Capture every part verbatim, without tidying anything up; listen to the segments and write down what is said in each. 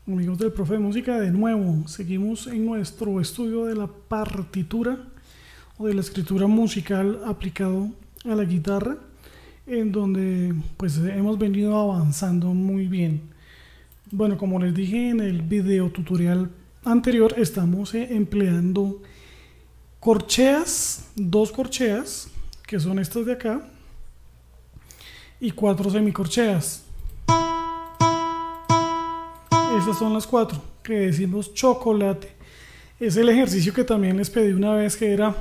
Amigos del profe de música, de nuevo seguimos en nuestro estudio de la partitura o de la escritura musical aplicado a la guitarra, en donde pues hemos venido avanzando muy bien. Bueno, como les dije en el video tutorial anterior, estamos eh, empleando corcheas, dos corcheas que son estas de acá y cuatro semicorcheas. Esas son las cuatro que decimos chocolate. Es el ejercicio que también les pedí una vez, que era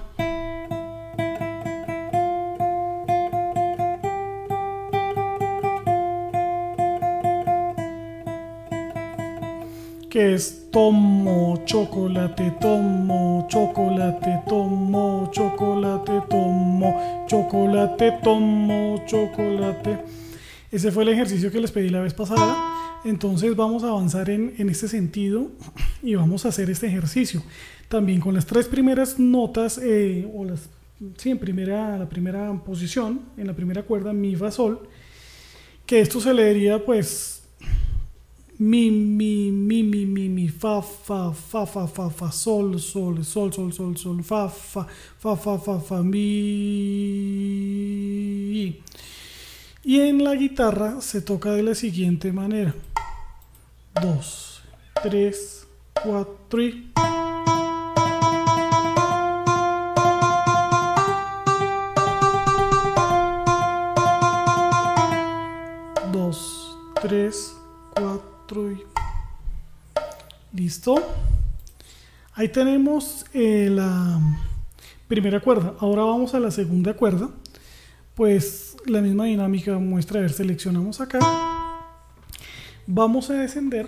que es tomo chocolate, tomo chocolate, tomo chocolate, tomo chocolate, tomo chocolate. Ese fue el ejercicio que les pedí la vez pasada. Entonces vamos a avanzar en, en este sentido y vamos a hacer este ejercicio también con las tres primeras notas, eh, o las, sí, en primera, la primera posición, en la primera cuerda, mi, fa, sol, que esto se leería pues mi, mi, mi, mi, mi, mi, fa, fa, fa, fa, fa, fa, sol, sol, sol, sol, sol, sol, fa, fa, fa, fa, fa, fa, mi. Y en la guitarra se toca de la siguiente manera: dos, tres, cuatro y dos, tres, cuatro y listo. Ahí tenemos eh, la primera cuerda. Ahora vamos a la segunda cuerda. Pues la misma dinámica muestra. A ver, seleccionamos acá, vamos a descender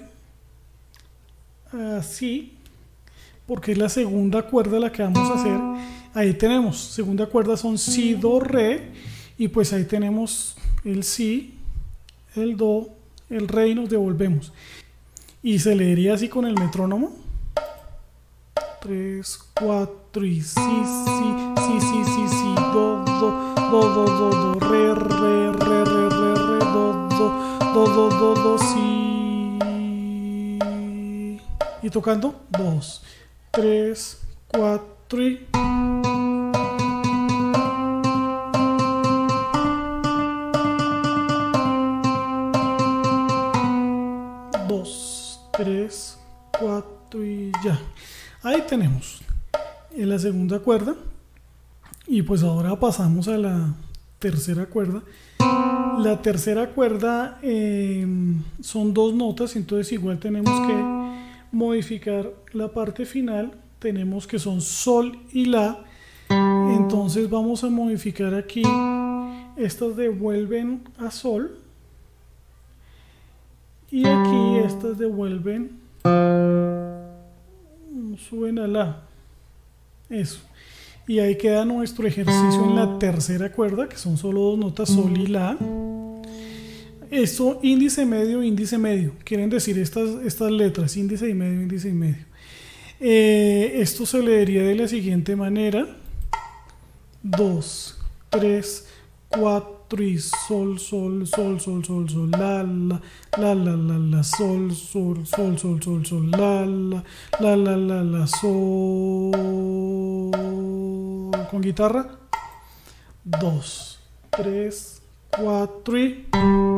así porque es la segunda cuerda la que vamos a hacer. Ahí tenemos, segunda cuerda son si, do, re, y pues ahí tenemos el si, el do, el re y nos devolvemos, y se leería así con el metrónomo: tres, cuatro y si, si, si, si, si, si, do, do, do, do, do, do, re, re, re, re, re, re, do, do, do, do, do, do, si. Y tocando dos, tres, cuatro y dos, tres, cuatro y ya. Ahí tenemos en la segunda cuerda. Y pues ahora pasamos a la tercera cuerda. La tercera cuerda eh, son dos notas, entonces igual tenemos que modificar la parte final. Tenemos que son sol y la. Entonces vamos a modificar aquí. Estas devuelven a sol y aquí estas devuelven, suben a la. Eso. Y ahí queda nuestro ejercicio en la tercera cuerda, que son solo dos notas, sol y la. Esto, índice medio, índice medio, quieren decir estas, estas letras, índice y medio, índice y medio. Eh, esto se leería de la siguiente manera: dos, tres, cuatro y sol, sol, sol, sol, sol, sol, la, la, la, la, la, la, sol, sol, sol, sol, sol, sol, la, la, la, la, la, la, sol. Con guitarra, dos, tres, cuatro y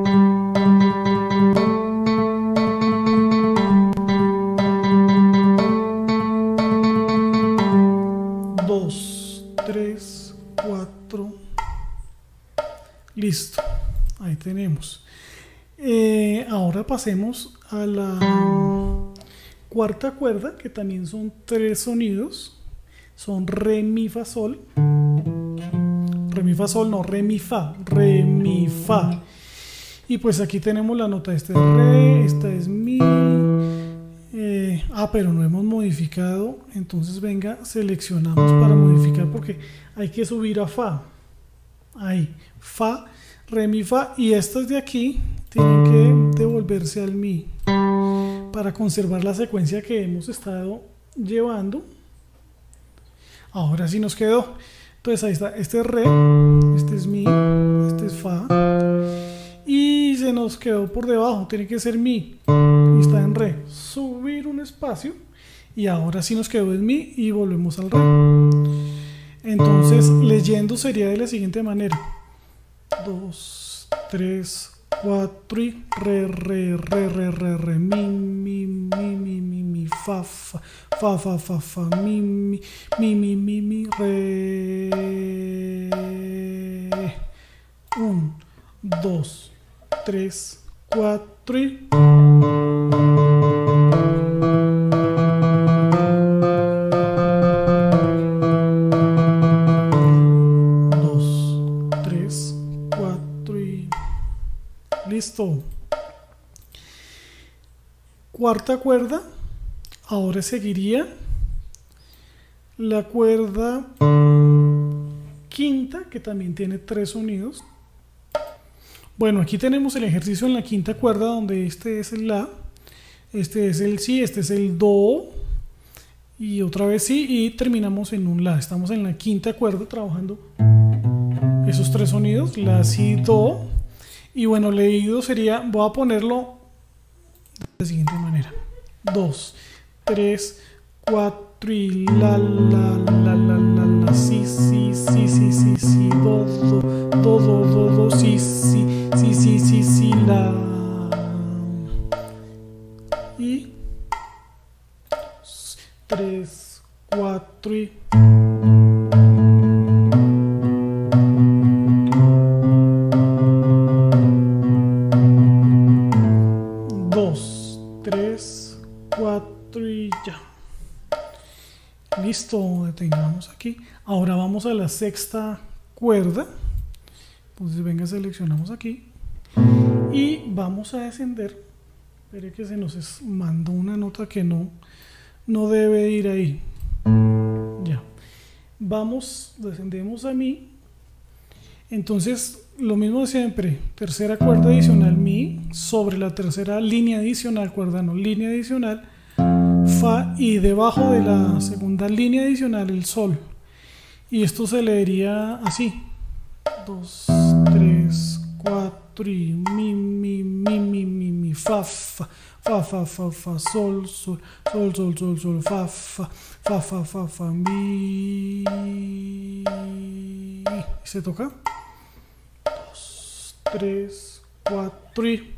dos, tres, cuatro. Listo, ahí tenemos. Eh, ahora pasemos a la cuarta cuerda, que también son tres sonidos. Son re, mi, fa, sol. Re, mi, fa, sol, no, re, mi, fa. Re, mi, fa. Y pues aquí tenemos la nota. Esta es re, esta es mi. Eh, ah, pero no hemos modificado. Entonces venga, seleccionamos para modificar, porque hay que subir a fa. Ahí, fa, re, mi, fa. Y estas de aquí tienen que devolverse al mi, para conservar la secuencia que hemos estado llevando. Ahora sí nos quedó. Entonces ahí está, este es re, este es mi, este es fa. Y se nos quedó por debajo, tiene que ser mi y está en re, subir un espacio y ahora sí nos quedó en mi y volvemos al re. Entonces leyendo sería de la siguiente manera: dos, tres, cuatro y re, re, re, re, re, re, mi, mi, mi, mi, mi, mi, fa, fa, fa, fa, fa, fa, mi, mi, mi, mi, mi, mi, re. Un, dos, tres, cuatro y listo. Cuarta cuerda. Ahora seguiría la cuerda quinta, que también tiene tres sonidos. Bueno, aquí tenemos el ejercicio en la quinta cuerda, donde este es el la, este es el si, este es el do y otra vez si, y terminamos en un la. Estamos en la quinta cuerda trabajando esos tres sonidos, la, si, do. Y bueno, leído sería, voy a ponerlo de la siguiente manera: dos, tres, cuatro y la, la, la, la, la, la, si, si, si, si, si, si, do, do, do, do, do, do, si, si, si, si, si, si, la. Y dos, tres, cuatro y ya. Listo, detengamos aquí. Ahora vamos a la sexta cuerda. Entonces venga, seleccionamos aquí y vamos a descender. Espere que se nos mandó una nota que no, no debe ir ahí. Ya. Vamos, descendemos a mi. Entonces lo mismo de siempre: tercera cuerda adicional mi, sobre la tercera línea adicional, cuerda no, línea adicional, fa, y debajo de la segunda línea adicional el sol. Y esto se leería así: dos, tres, cuatro y mi, mi, mi, mi, mi, mi, fa, fa, fa, fa, fa, fa, sol, sol, sol, sol, sol, sol, fa, fa, fa, fa, fa, fa, mi. ¿Y se toca? Dos, tres, cuatro y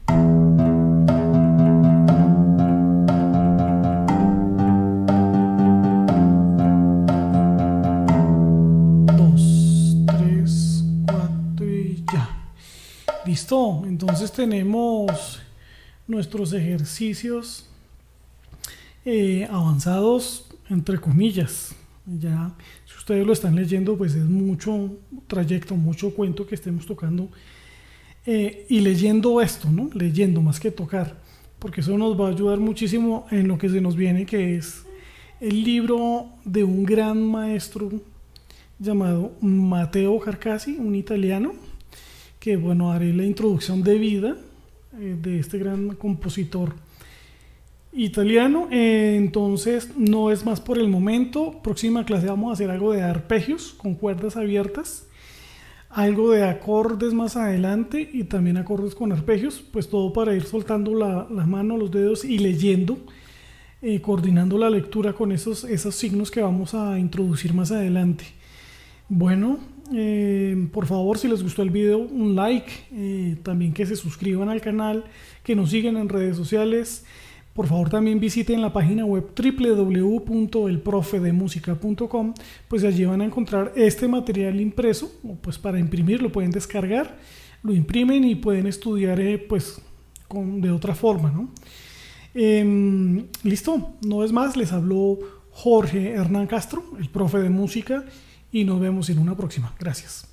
listo. Entonces tenemos nuestros ejercicios eh, avanzados, entre comillas. Ya, si ustedes lo están leyendo, pues es mucho trayecto, mucho cuento que estemos tocando eh, y leyendo esto, ¿no? Leyendo más que tocar, porque eso nos va a ayudar muchísimo en lo que se nos viene, que es el libro de un gran maestro llamado Matteo Carcassi, un italiano, que bueno, haré la introducción de vida eh, de este gran compositor italiano. Eh, entonces no es más por el momento. Próxima clase vamos a hacer algo de arpegios con cuerdas abiertas, algo de acordes más adelante y también acordes con arpegios, pues todo para ir soltando la, la mano, los dedos y leyendo, eh, coordinando la lectura con esos, esos signos que vamos a introducir más adelante. Bueno, eh, por favor, si les gustó el video, un like, eh, también que se suscriban al canal, que nos sigan en redes sociales. Por favor, también visiten la página web w w w punto el profe de música punto com, pues allí van a encontrar este material impreso, pues para imprimir, lo pueden descargar, lo imprimen y pueden estudiar eh, pues con, de otra forma, ¿no? Eh, listo, no es más, les habló Jorge Hernán Castro, el profe de música, y nos vemos en una próxima. Gracias.